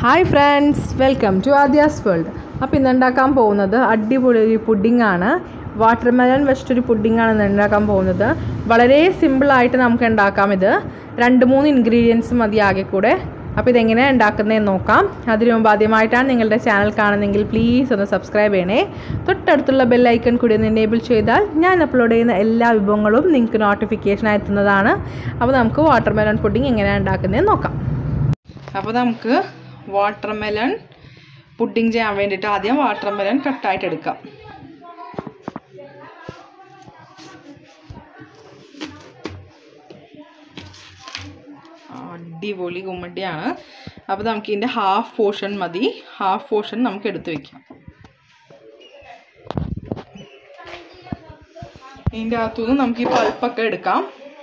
Hi friends, welcome to Adya's world. അപ്പോൾ ഇന്ന് ഉണ്ടാക്കാൻ പോകുന്നത് അടിപൊളി ഒരു പുഡിങ്ങാണ്. വാട്ടർമെലൺ വെച്ചിട്ടൊരു പുഡിങ്ങാണ് ഇന്ന് ഉണ്ടാക്കാൻ പോകുന്നത്. വളരെ സിമ്പിളായിട്ട് നമുക്ക് ഉണ്ടാക്കാം. ഇത് 2-3 ഇൻഗ്രീഡിയൻസ് മതി ആകെ കൂടെ. അപ്പോൾ ഇതെങ്ങനെ ഉണ്ടാക്കുന്നതെന്ന് നോക്കാം. അതിനു മുമ്പ് ആദ്യമായിട്ടാണ് നിങ്ങളുടെ ചാനൽ കാണുന്നതെങ്കിൽ പ്ലീസ് ഒന്ന് സബ്സ്ക്രൈബ് ചെയ്യണേ. തൊട്ടടുത്തുള്ള ബെല്ലൈക്കൺ കൂടി ഒന്ന് എനേബിൾ ചെയ്താൽ ഞാൻ അപ്ലോഡ് ചെയ്യുന്ന എല്ലാ വിഭവങ്ങളും നിങ്ങൾക്ക് നോട്ടിഫിക്കേഷനായി എത്തുന്നതാണ്. അപ്പോൾ നമുക്ക് വാട്ടർമെലൺ പുഡിങ് എങ്ങനെയാണ് ഉണ്ടാക്കുന്നതെന്ന് നോക്കാം. അപ്പോൾ നമുക്ക് വാട്ടർമെലൺ പുഡിങ് ചെയ്യാൻ വേണ്ടിയിട്ട് ആദ്യം വാട്ടർമെലൺ കട്ടായിട്ട് എടുക്കാം. അടിപൊളി കുമ്മട്ടിയാണ്. അപ്പോൾ നമുക്ക് ഇതിൻ്റെ ഹാഫ് പോർഷൻ മതി. ഹാഫ് പോർഷൻ നമുക്ക് എടുത്തു വയ്ക്കാം. ഇതിൻ്റെ അകത്തുനിന്ന് നമുക്ക് ഈ പൾപ്പൊക്കെ എടുക്കാം.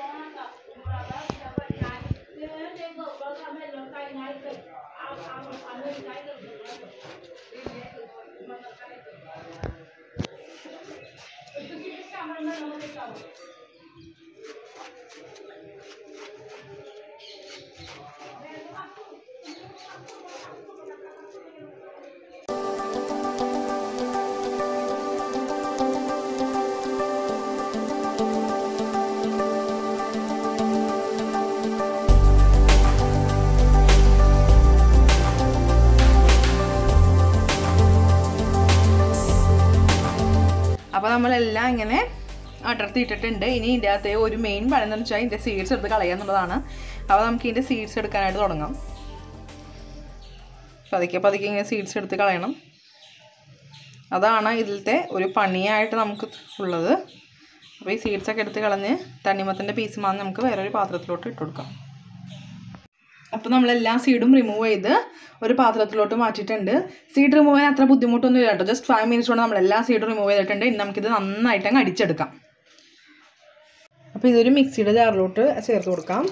അപ്പോൾ നമ്മളെല്ലാം ഇങ്ങനെ അടർത്തിയിട്ടിട്ടുണ്ട്. ഇനി ഇതിൻ്റെ അകത്ത് ഒരു മെയിൻ പണി എന്ന് വെച്ചാൽ ഇതിൻ്റെ സീഡ്സ് എടുത്ത് കളയുക എന്നുള്ളതാണ്. അപ്പോൾ നമുക്ക് ഇതിൻ്റെ സീഡ്സ് എടുക്കാനായിട്ട് തുടങ്ങാം. പതുക്കെ ഇങ്ങനെ സീഡ്സ് എടുത്ത് കളയണം. അതാണ് ഇതിലത്തെ ഒരു പണിയായിട്ട് നമുക്ക് ഉള്ളത്. അപ്പോൾ ഈ സീഡ്സൊക്കെ എടുത്ത് കളഞ്ഞ് തണ്ണിമത്തൻ്റെ പീസ് മാത്രം നമുക്ക് വേറൊരു പാത്രത്തിലോട്ട് ഇട്ട് കൊടുക്കാം. അപ്പോൾ നമ്മളെല്ലാം സീഡും റിമൂവ് ചെയ്ത് ഒരു പാത്രത്തിലോട്ട് മാറ്റിയിട്ടുണ്ട്. സീഡ് റിമൂവ് ചെയ്യാൻ അത്ര ബുദ്ധിമുട്ടൊന്നും ഇല്ല കേട്ടോ. ജസ്റ്റ് 5 മിനിറ്റ്സ് കൊണ്ട് നമ്മളെല്ലാ സീഡും റിമൂവ് ചെയ്തിട്ടുണ്ട്. ഇനി നമുക്കിത് നന്നായിട്ട് അങ്ങ് അടിച്ചെടുക്കാം. അപ്പോൾ ഇതൊരു മിക്സിയുടെ ജാറിലോട്ട് ചേർത്ത് കൊടുക്കാം.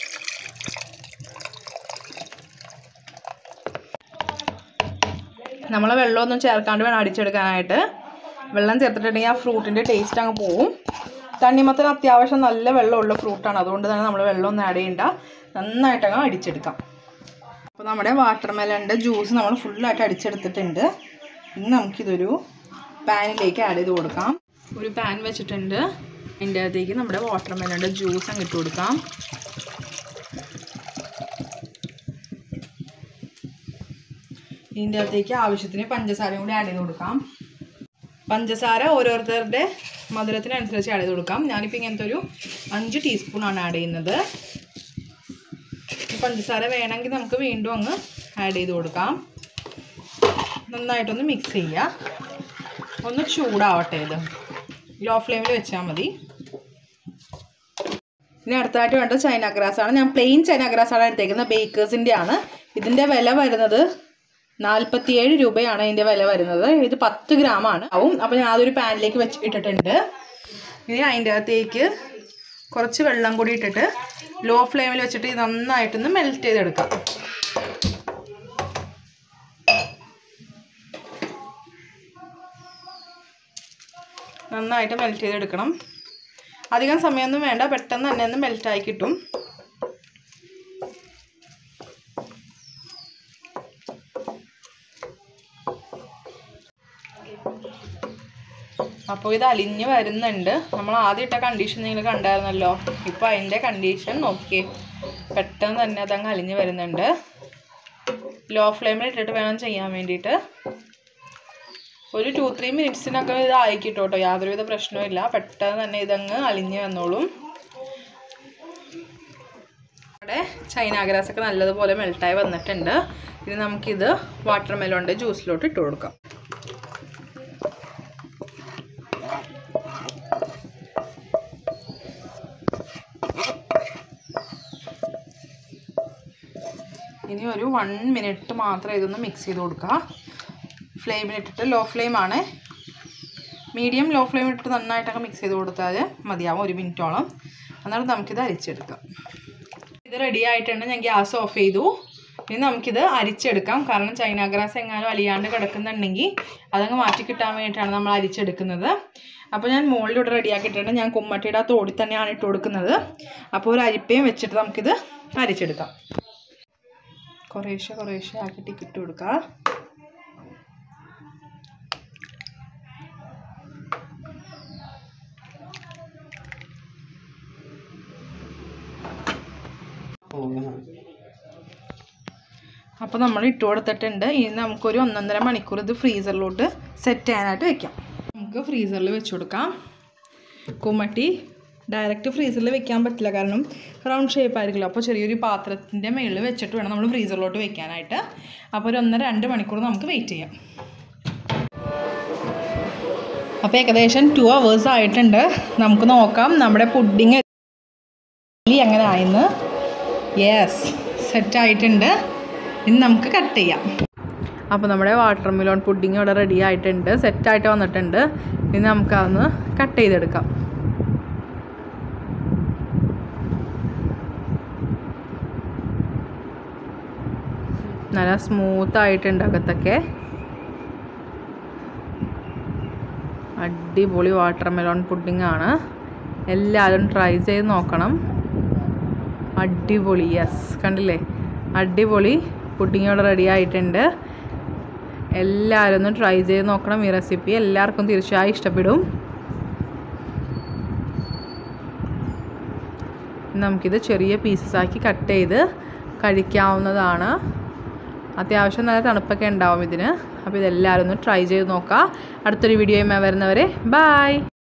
നമ്മൾ വെള്ളമൊന്നും ചേർക്കാണ്ട് വേണം അടിച്ചെടുക്കാനായിട്ട്. വെള്ളം ചേർത്തിട്ടുണ്ടെങ്കിൽ ആ ഫ്രൂട്ടിൻ്റെ ടേസ്റ്റ് അങ്ങ് പോവും. തണ്ണിമത്തൻ അത്യാവശ്യം നല്ല വെള്ളമുള്ള ഫ്രൂട്ടാണ്. അതുകൊണ്ട് തന്നെ നമ്മൾ വെള്ളമൊന്നും ആഡ് ചെയ്യണ്ട. നന്നായിട്ടങ്ങ് അടിച്ചെടുക്കാം. അപ്പോൾ നമ്മുടെ വാട്ടർമെലൻ്റെ ജ്യൂസ് നമ്മൾ ഫുള്ളായിട്ട് അടിച്ചെടുത്തിട്ടുണ്ട്. ഇനി നമുക്കിതൊരു പാനിലേക്ക് ആഡ് ചെയ്ത് കൊടുക്കാം. ഒരു പാൻ വെച്ചിട്ടുണ്ട്. അതിൻ്റെ അകത്തേക്ക് നമ്മുടെ വാട്ടർമെലൻ്റെ ജ്യൂസ് അങ്ങ് ഇട്ട് കൊടുക്കാം. ഇതിൻ്റെ അകത്തേക്ക് ആവശ്യത്തിന് പഞ്ചസാരയും കൂടി ആഡ് ചെയ്ത് കൊടുക്കാം. പഞ്ചസാര ഓരോരുത്തരുടെ മധുരത്തിനനുസരിച്ച് ആഡ് ചെയ്ത് കൊടുക്കാം. ഞാനിപ്പോൾ ഇങ്ങനത്തെ ഒരു 5 ടീസ്പൂണാണ് ആഡ് ചെയ്യുന്നത്. പഞ്ചസാര വേണമെങ്കിൽ നമുക്ക് വീണ്ടും അങ്ങ് ആഡ് ചെയ്ത് കൊടുക്കാം. നന്നായിട്ടൊന്ന് മിക്സ് ചെയ്യുക. ഒന്ന് ചൂടാവട്ടെ. ഇത് ലോ ഫ്ലെയിമിൽ വെച്ചാൽ മതി. ഇനി അടുത്തായിട്ട് വേണ്ടത് ചൈന ഗ്രാസാണ്. ഞാൻ പ്ലെയിൻ ചൈന ഗ്രാസാണ് എടുത്തേക്കുന്നത്. ബേക്കേഴ്സിൻ്റെ ആണ്. ഇതിൻ്റെ വില വരുന്നത് 47 രൂപയാണ് ഇതിൻ്റെ വില വരുന്നത്. ഇത് 10 ഗ്രാമാണ് ആവും. അപ്പോൾ ഞാൻ അതൊരു പാനിലേക്ക് ഇട്ടിട്ടുണ്ട്. ഇനി അതിൻ്റെ അകത്തേക്ക് കുറച്ച് വെള്ളം കൂടി ഇട്ടിട്ട് ലോ ഫ്ലെയിമിൽ വെച്ചിട്ട് ഇത് നന്നായിട്ടൊന്ന് മെൽറ്റ് ചെയ്തെടുക്കാം. നന്നായിട്ട് മെൽറ്റ് ചെയ്തെടുക്കണം. അധികം സമയമൊന്നും വേണ്ട. പെട്ടെന്ന് തന്നെ ഒന്ന് മെൽറ്റായി കിട്ടും. അപ്പോൾ ഇത് അലിഞ്ഞ് വരുന്നുണ്ട്. നമ്മൾ ആദ്യം ഇട്ട കണ്ടീഷൻ നിങ്ങൾ കണ്ടായിരുന്നല്ലോ. ഇപ്പോൾ അതിൻ്റെ കണ്ടീഷൻ നോക്കിയേ. പെട്ടെന്ന് തന്നെ അതങ്ങ് അലിഞ്ഞ് വരുന്നുണ്ട്. ലോ ഫ്ലെയിമിൽ ഇട്ടിട്ട് വേണം ചെയ്യാൻ വേണ്ടിയിട്ട്. ഒരു 2-3 മിനിറ്റ്സിനൊക്കെ ഇത് ആയിക്കിട്ടോ കേട്ടോ. യാതൊരുവിധ പ്രശ്നവും ഇല്ല. പെട്ടെന്ന് തന്നെ ഇതങ്ങ് അലിഞ്ഞ് വന്നോളും. നമ്മുടെ ചൈന ഗ്രാസൊക്കെ നല്ലതുപോലെ മെൽട്ടായി വന്നിട്ടുണ്ട്. ഇനി നമുക്കിത് വാട്ടർമെലോണിൻ്റെ ജ്യൂസിലോട്ട് ഇട്ട് കൊടുക്കാം. ഇനി ഒരു 1 മിനിറ്റ് മാത്രം ഇതൊന്ന് മിക്സ് ചെയ്ത് കൊടുക്കുക. ഫ്ലെയിമിലിട്ടിട്ട് ലോ ഫ്ലെയിമാണ്. മീഡിയം ലോ ഫ്ലെയിമിലിട്ടിട്ട് നന്നായിട്ടൊക്കെ മിക്സ് ചെയ്ത് കൊടുത്താൽ മതിയാവും 1 മിനിറ്റോളം. എന്നിട്ട് നമുക്കിത് അരിച്ചെടുക്കാം. ഇത് റെഡി ആയിട്ടുണ്ട്. ഞാൻ ഗ്യാസ് ഓഫ് ചെയ്തു. ഇനി നമുക്കിത് അരിച്ചെടുക്കാം. കാരണം ചൈന ഗ്രാസ് എങ്ങാനും അലിയാണ്ട് കിടക്കുന്നുണ്ടെങ്കിൽ അതങ്ങ് മാറ്റി കിട്ടാൻ വേണ്ടിയിട്ടാണ് നമ്മൾ അരിച്ചെടുക്കുന്നത്. അപ്പോൾ ഞാൻ മുകളിലൂടെ റെഡിയാക്കിയിട്ടുണ്ട്. ഞാൻ കുമ്മട്ടിയുടെ തോടി തന്നെയാണ് ഇട്ട് കൊടുക്കുന്നത്. അപ്പോൾ ഒരു അരിപ്പയും വെച്ചിട്ട് നമുക്കിത് അരിച്ചെടുക്കാം. കുറേശ്ശെ ആക്കിയിട്ട് ഇട്ട് കൊടുക്കാം. അപ്പോൾ നമ്മൾ ഇട്ട് കൊടുത്തിട്ടുണ്ട്. ഇനി നമുക്കൊരു 1.5 മണിക്കൂർ ഇത് ഫ്രീസറിലോട്ട് സെറ്റ് ചെയ്യാനായിട്ട് വെക്കാം. നമുക്ക് ഫ്രീസറിൽ വെച്ച് കൊടുക്കാം. കുമ്മട്ടി ഡയറക്റ്റ് ഫ്രീസറിൽ വെക്കാൻ പറ്റില്ല, കാരണം റൗണ്ട് ഷേപ്പ് ആയിരിക്കില്ല. അപ്പോൾ ചെറിയൊരു പാത്രത്തിൻ്റെ മുകളിൽ വെച്ചിട്ട് വേണം നമ്മൾ ഫ്രീസറിലോട്ട് വെക്കാനായിട്ട്. അപ്പോൾ ഒരു 1.5-2 മണിക്കൂർ നമുക്ക് വെയിറ്റ് ചെയ്യാം. അപ്പോൾ ഏകദേശം 2 hours ആയിട്ടുണ്ട്. നമുക്ക് നോക്കാം നമ്മുടെ പുഡിങ് എങ്ങനെ ആയെന്ന്. യെസ്, സെറ്റായിട്ടുണ്ട്. ഇനി നമുക്ക് കട്ട് ചെയ്യാം. അപ്പോൾ നമ്മുടെ വാട്ടർ മെലോൺ പുഡിങ് ഇവിടെ റെഡി ആയിട്ടുണ്ട്, സെറ്റായിട്ട് വന്നിട്ടുണ്ട്. ഇനി നമുക്കതൊന്ന് കട്ട് ചെയ്തെടുക്കാം. നല്ല സ്മൂത്തായിട്ടുണ്ട് അകത്തൊക്കെ. അടിപൊളി വാട്ടർ മെലോൺ പുഡിങ് ആണ്. എല്ലാവരും ട്രൈ ചെയ്ത് നോക്കണം. അടിപൊളി. യെസ്, കണ്ടില്ലേ, അടിപൊളി പുഡിങ് ഇവിടെ റെഡി ആയിട്ടുണ്ട്. എല്ലാവരും ഒന്ന് ട്രൈ ചെയ്ത് നോക്കണം. ഈ റെസിപ്പി എല്ലാവർക്കും തീർച്ചയായും ഇഷ്ടപ്പെടും. നമുക്കിത് ചെറിയ പീസസ് ആക്കി കട്ട് ചെയ്ത് കഴിക്കാവുന്നതാണ്. അത്യാവശ്യം നല്ല തണുപ്പൊക്കെ ഉണ്ടാവും ഇതിന്. അപ്പോൾ ഇതെല്ലാവരും ഒന്ന് ട്രൈ ചെയ്ത് നോക്കാം. അടുത്തൊരു വീഡിയോയുമായി വരുന്നവരെ ബൈ.